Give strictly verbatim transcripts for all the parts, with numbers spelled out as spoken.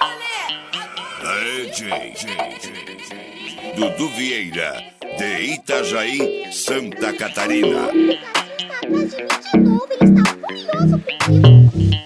D J Dudu Vieira, de Itajaí, Santa Catarina. Ele está atrás de mim de novo, ele está furioso comigo.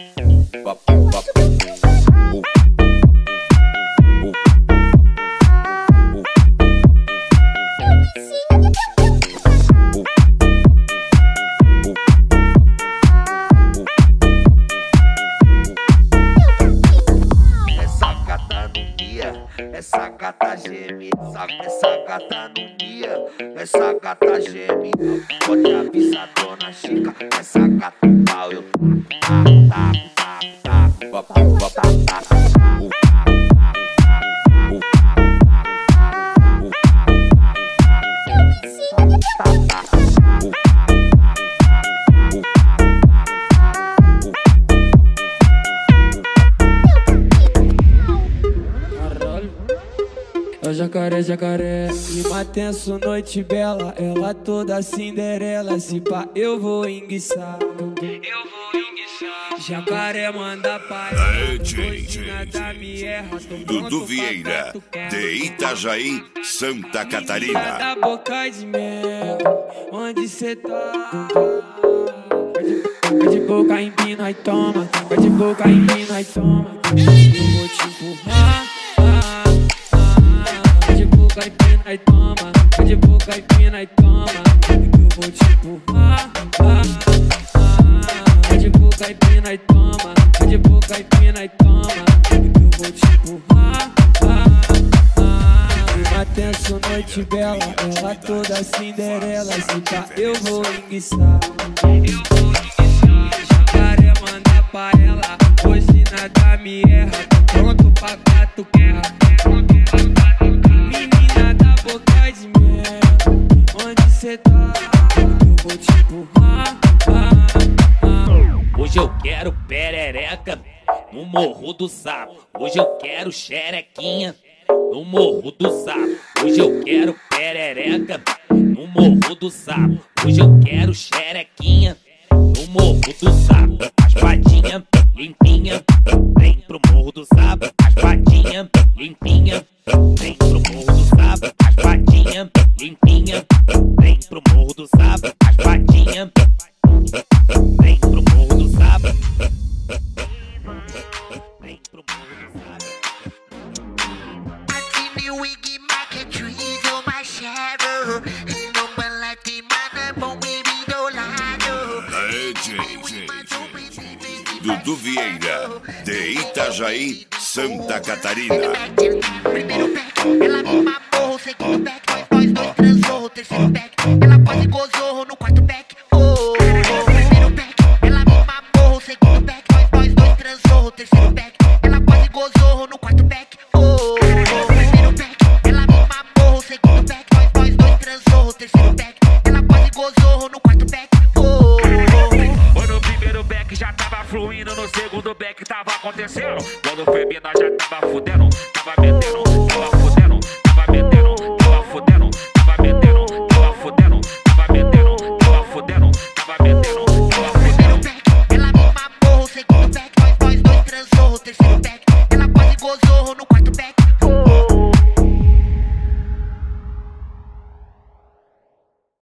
Essa gata geme, essa, essa gata no dia, essa gata geme. Pode avisar dona Chica, essa gata pau eu tá, tá, tá, tá, tá, tá, tá, tá, tá. É jacaré, jacaré, clima tenso, noite bela. Ela toda Cinderela, se pá eu vou enguiçar. Eu vou enguiçar. Jacaré manda pai. Dudu Vieira, de Itajaí, Santa Catarina. Da boca de mel, onde cê tá? Vai de boca em pino, aí toma. Vai de boca em pino, aí toma. Eu vou te empurrar. Vai de boca e pina e toma, vai de boca e pina e toma, eu vou te empurrar. Vai de boca e pina e toma, vai de boca e pina e toma, eu vou te empurrar. Clima tenso, noite bela, ela toda Cinderela, se pá eu vou enguiçar. Eu vou enguiçar. Jacaré manda pra ela, hoje nada me erra, tô pronto pra gato guerra, pronto pra gato guerra. Menina da boca de mel, onde cê tá? Eu vou te empurrar. Hoje eu quero perereca no Morro do Sapo. Hoje eu quero xerequinha no Morro do Sapo. Hoje eu quero perereca no Morro do Sapo. Hoje eu quero xerequinha no Morro do Sapo. As patinhas limpinha, vem pro Morro do Sapo. As patinhas limpinha, vem pro Morro do Sapo. As patinhas limpinha, vem pro Morro do Sapo. As patinhas vem pro Morro do Sapo. Vem pro Morro do Sapo. Dudu Vieira, de Itajaí, Santa Catarina. Primeiro back, ela me mamou. O segundo back, nós dois transou. O terceiro back, ela quase gozou. No quarto back, oh. Primeiro back, ela me mamou. O segundo back, nós dois transou. O terceiro back, ela quase gozou. No quarto back, oh. Primeiro back, ela me mamou. O segundo back, nós dois transou. O terceiro back, ela quase gozou. No quarto back, oh. No primeiro back já tava fluindo, no segundo back tava acontecendo. Quando foi bem, nós já tava fudendo, tava metendo